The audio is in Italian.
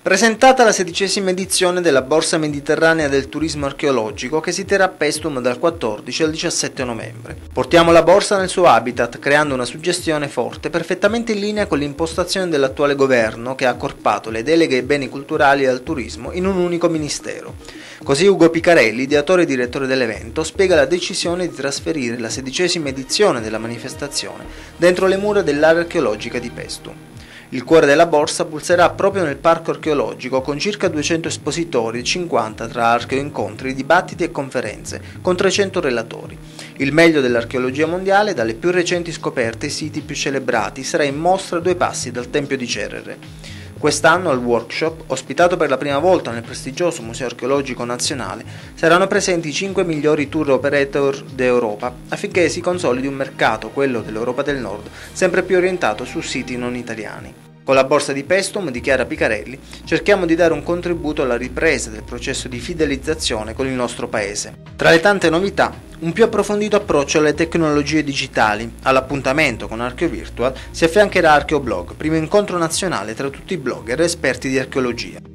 Presentata la 16ª edizione della Borsa Mediterranea del Turismo Archeologico che si terrà a Paestum dal 14 al 17 novembre. Portiamo la borsa nel suo habitat creando una suggestione forte perfettamente in linea con l'impostazione dell'attuale governo che ha accorpato le deleghe ai beni culturali e al turismo in un unico ministero. Così Ugo Picarelli, ideatore e direttore dell'evento, spiega la decisione di trasferire la 16ª edizione della manifestazione dentro le mura dell'area archeologica di Paestum. Il cuore della borsa pulserà proprio nel parco archeologico con circa 200 espositori e 50 tra archeoincontri, dibattiti e conferenze, con 300 relatori. Il meglio dell'archeologia mondiale, dalle più recenti scoperte ai siti più celebrati, sarà in mostra a 2 passi dal Tempio di Cerere. Quest'anno al workshop, ospitato per la prima volta nel prestigioso Museo Archeologico Nazionale, saranno presenti i 5 migliori tour operator d'Europa affinché si consolidi un mercato, quello dell'Europa del Nord, sempre più orientato su siti non italiani. Con la borsa di Paestum, dichiara Picarelli, cerchiamo di dare un contributo alla ripresa del processo di fidelizzazione con il nostro paese. Tra le tante novità, un più approfondito approccio alle tecnologie digitali. All'appuntamento con Archeo Virtual si affiancherà Archeoblog, primo incontro nazionale tra tutti i blogger e esperti di archeologia.